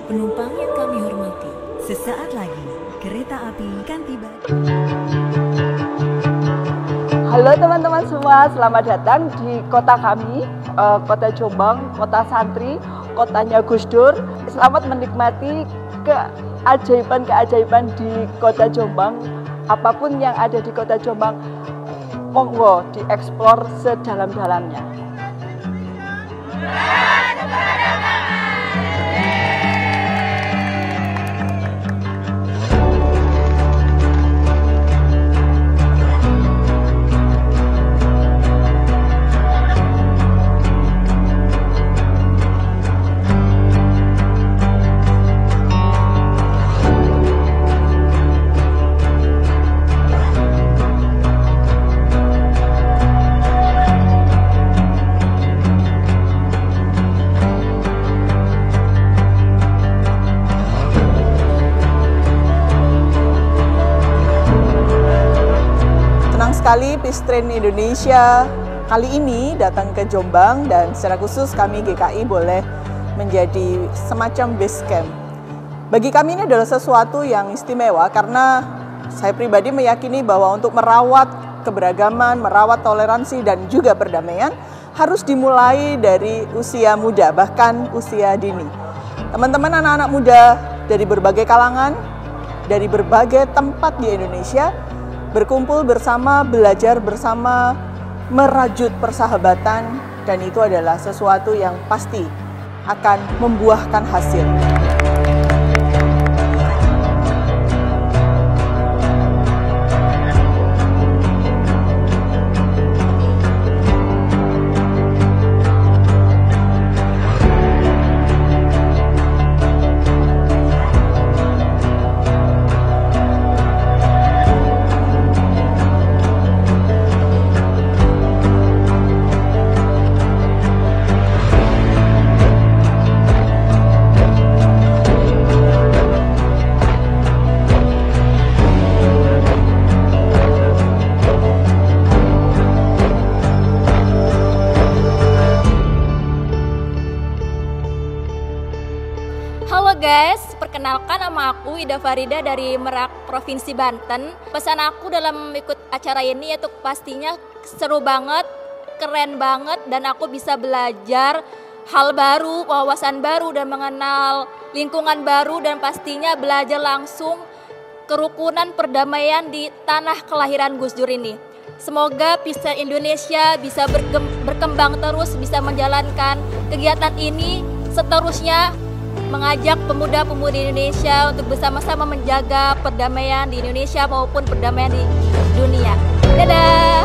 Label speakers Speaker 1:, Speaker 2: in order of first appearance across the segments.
Speaker 1: Penumpang yang kami hormati,
Speaker 2: sesaat lagi kereta api akan tiba.
Speaker 3: Halo teman-teman semua, selamat datang di kota kami, kota Jombang, kota santri, kotanya Gus Dur. Selamat menikmati keajaiban-keajaiban di kota Jombang. Apapun yang ada di kota Jombang, monggo dieksplor sedalam-dalamnya.
Speaker 4: Sekali Peacetrain Indonesia kali ini datang ke Jombang, dan secara khusus kami GKI boleh menjadi semacam base camp. Bagi kami ini adalah sesuatu yang istimewa karena saya pribadi meyakini bahwa untuk merawat keberagaman, merawat toleransi dan juga perdamaian harus dimulai dari usia muda, bahkan usia dini. Teman-teman anak-anak muda dari berbagai kalangan, dari berbagai tempat di Indonesia berkumpul bersama, belajar bersama, merajut persahabatan, dan itu adalah sesuatu yang pasti akan membuahkan hasil.
Speaker 5: Halo guys, perkenalkan nama aku Ida Farida dari Merak, Provinsi Banten. Pesan aku dalam ikut acara ini yaitu pastinya seru banget, keren banget, dan aku bisa belajar hal baru, wawasan baru, dan mengenal lingkungan baru, dan pastinya belajar langsung kerukunan perdamaian di tanah kelahiran Gus Dur ini. Semoga Peacetrain Indonesia bisa berkembang terus, bisa menjalankan kegiatan ini seterusnya, mengajak pemuda-pemudi Indonesia untuk bersama-sama menjaga perdamaian di Indonesia maupun perdamaian di dunia. Dadah!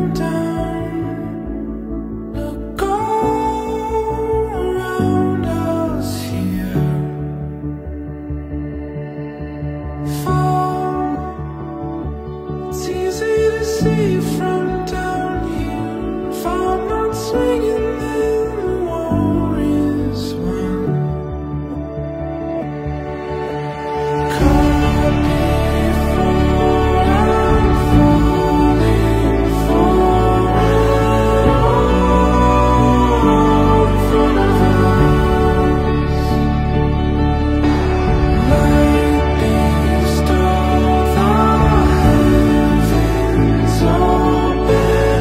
Speaker 6: Look all around us. see from down here. If I'm not swinging, then the war is won. Caught before I'm falling for it all in front of us. Like these stars, the heavens open,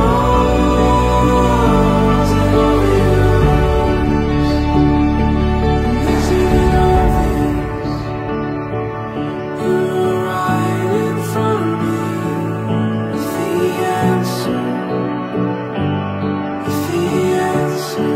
Speaker 6: walls and oceans. And is it obvious? You're right in front of me with the answer, with the answer.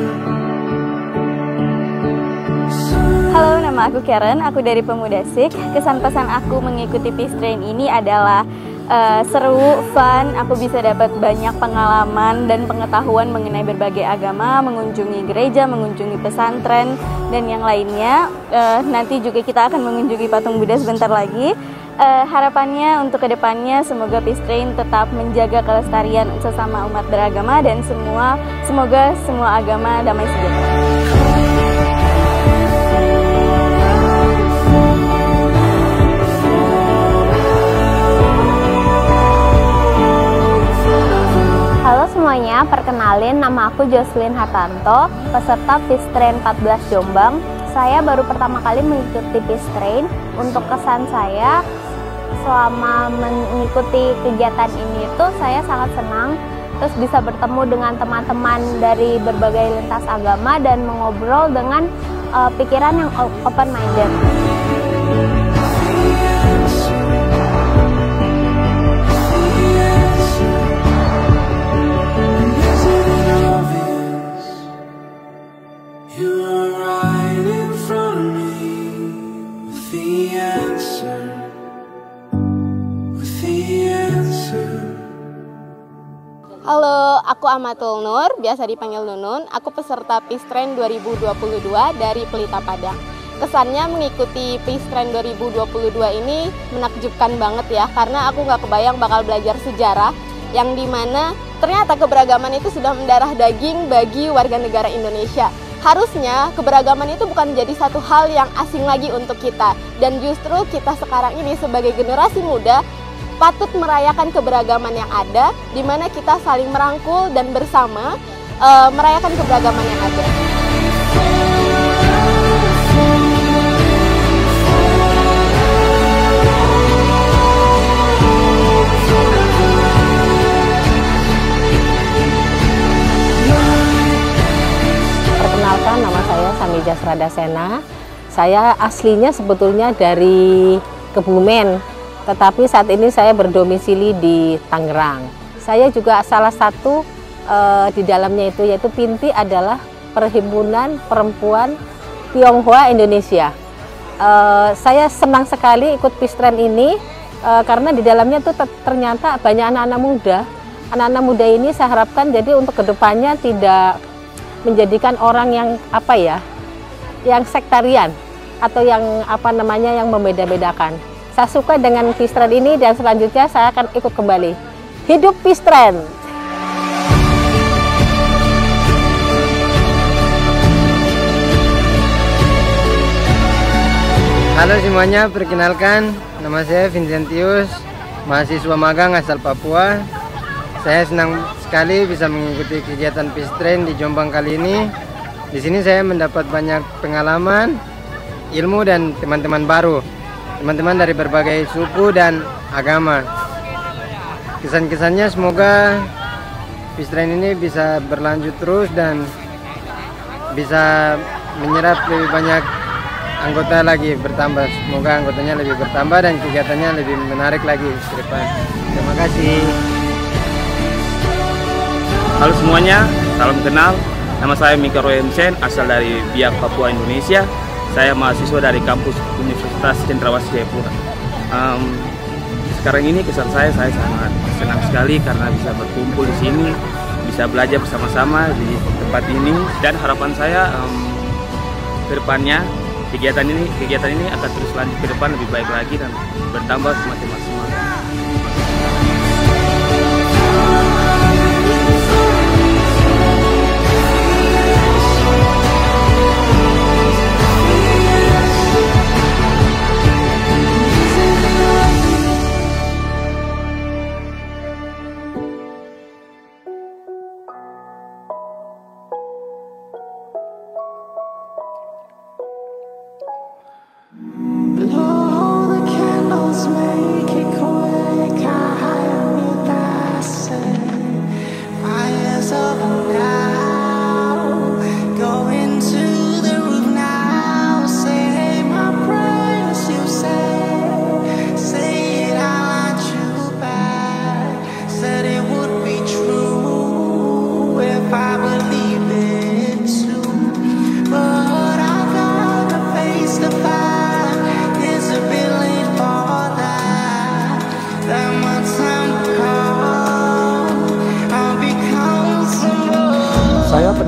Speaker 7: Halo, nama aku Karen, aku dari Pemuda Sik. Kesan pesan aku mengikuti Peace Train ini adalah seru, fun, aku bisa dapat banyak pengalaman dan pengetahuan mengenai berbagai agama, mengunjungi gereja, mengunjungi pesantren, dan yang lainnya. Nanti juga kita akan mengunjungi patung Buddha sebentar lagi. Harapannya untuk kedepannya semoga Peace Train tetap menjaga kelestarian sesama umat beragama dan semoga semua agama damai sejahtera.
Speaker 8: Halo semuanya, perkenalin nama aku Jocelyn Hartanto, peserta Peace Train 14 Jombang. Saya baru pertama kali mengikuti Peace Train. Untuk kesan saya selama mengikuti kegiatan ini itu saya sangat senang, terus bisa bertemu dengan teman-teman dari berbagai lintas agama dan mengobrol dengan pikiran yang open minded.
Speaker 9: Halo, aku Amatul Nur, biasa dipanggil Nunun. Aku peserta Peace Train 2022 dari Pelita Padang. Kesannya mengikuti Peace Train 2022 ini menakjubkan banget ya, karena aku nggak kebayang bakal belajar sejarah yang dimana ternyata keberagaman itu sudah mendarah daging bagi warga negara Indonesia. Harusnya keberagaman itu bukan jadi satu hal yang asing lagi untuk kita, dan justru kita sekarang ini sebagai generasi muda patut merayakan keberagaman yang ada, di mana kita saling merangkul dan bersama merayakan keberagaman yang ada.
Speaker 10: Perkenalkan, nama saya Samija Sradasena. Saya aslinya sebetulnya dari Kebumen, tetapi saat ini saya berdomisili di Tangerang. Saya juga salah satu di dalamnya itu, yaitu Pinti adalah Perhimpunan Perempuan Tionghoa Indonesia. Saya senang sekali ikut Peace Train ini karena di dalamnya itu ternyata banyak anak-anak muda. Anak-anak muda ini saya harapkan jadi untuk kedepannya tidak menjadikan orang yang yang sektarian atau yang yang membeda-bedakan. Saya suka dengan Peace Train ini dan selanjutnya saya akan ikut kembali. Hidup Peace Train!
Speaker 11: Halo semuanya, perkenalkan nama saya Vincentius, mahasiswa magang asal Papua. Saya senang sekali bisa mengikuti kegiatan Peace Train di Jombang kali ini. Di sini saya mendapat banyak pengalaman, ilmu dan teman-teman baru. Teman-teman dari berbagai suku dan agama. Kesan-kesannya semoga Peace Train ini bisa berlanjut terus dan bisa menyerap lebih banyak anggota lagi bertambah. Semoga anggotanya lebih bertambah dan kegiatannya lebih menarik lagi ke depan. Terima kasih.
Speaker 12: Halo semuanya, salam kenal. Nama saya Mika Royemsen, asal dari Biak, Papua, Indonesia. Saya mahasiswa dari kampus Universitas Cendrawasih Jayapura. Sekarang ini kesan saya sangat senang sekali karena bisa berkumpul di sini, bisa belajar bersama-sama di tempat ini, dan harapan saya ke depannya kegiatan ini akan terus lanjut ke depan lebih baik lagi dan bertambah semakin maksimal.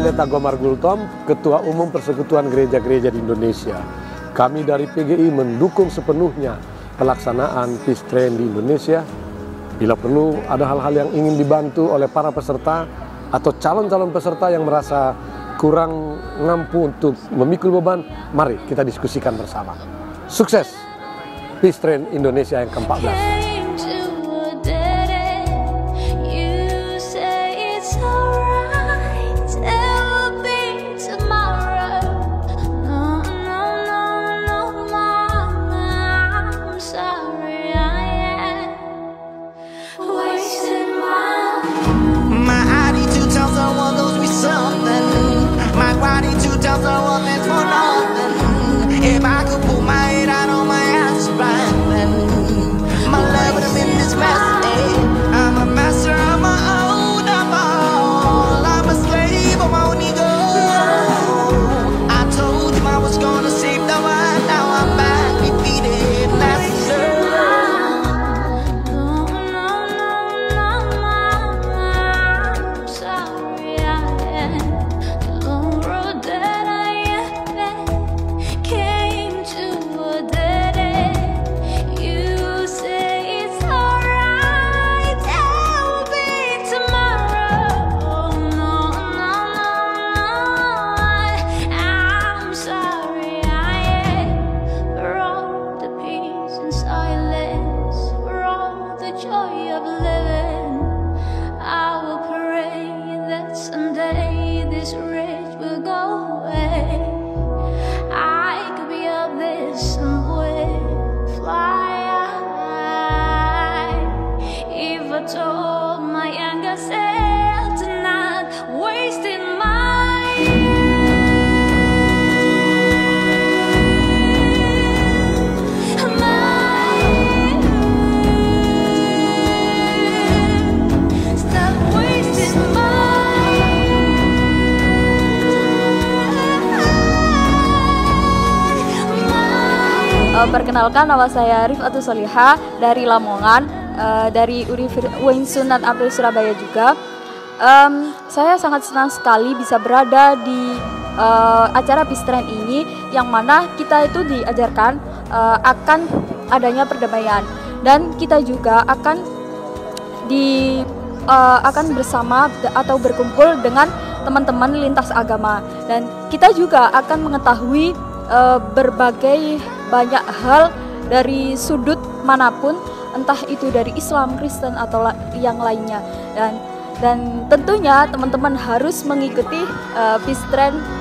Speaker 13: Pendeta Gomar Gultom, Ketua Umum Persekutuan Gereja-Gereja di Indonesia. Kami dari PGI mendukung sepenuhnya pelaksanaan Peace Train di Indonesia. Bila perlu ada hal-hal yang ingin dibantu oleh para peserta atau calon-calon peserta yang merasa kurang mampu untuk memikul beban, mari kita diskusikan bersama. Sukses Peace Train Indonesia yang ke-14.
Speaker 6: If I could put my head out on my ass right then, my love would have been this messy. I'm a master of my own downfall. I'm a slave of my own ego. I told him I was gonna save the world. Now I'm back defeated. That's
Speaker 7: Perkenalkan, nama saya Rifatul Soliha dari Lamongan, dari Universitas dan Ampel Surabaya juga. Saya sangat senang sekali bisa berada di acara Peace Train ini, yang mana kita itu diajarkan akan adanya perdamaian, dan kita juga akan bersama atau berkumpul dengan teman-teman lintas agama, dan kita juga akan mengetahui berbagai banyak hal dari sudut manapun, entah itu dari Islam, Kristen atau yang lainnya, dan tentunya teman-teman harus mengikuti Peace Train